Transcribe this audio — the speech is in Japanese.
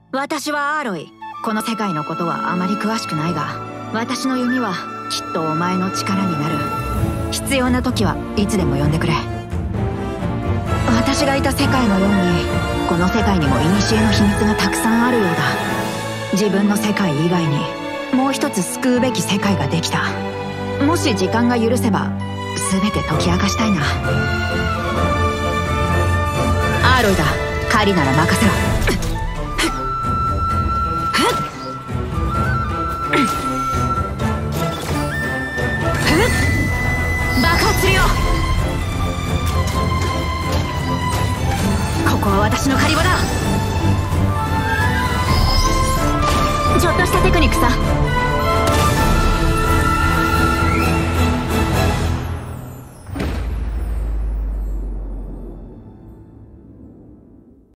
私はアーロイ。この世界のことはあまり詳しくないが、私の弓はきっとお前の力になる。必要な時はいつでも呼んでくれ。私がいた世界のように、この世界にも古の秘密がたくさんあるようだ。自分の世界以外にもう一つ救うべき世界ができた。もし時間が許せば全て解き明かしたいな。アーロイだ。狩りなら任せろ。爆発するよ。ここは私の狩り場だ。ちょっとしたテクニックさ。